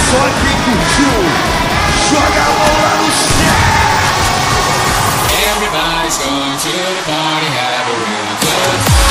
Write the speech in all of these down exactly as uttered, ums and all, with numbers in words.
Só quem curtiu, joga a mão lá no céu. Everybody's going to the party, have a real good time.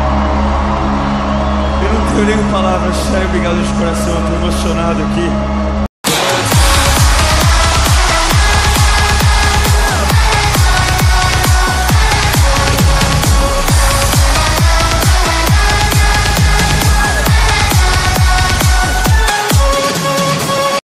Eu nem palavras, sério, obrigado de coração, eu tô emocionado aqui.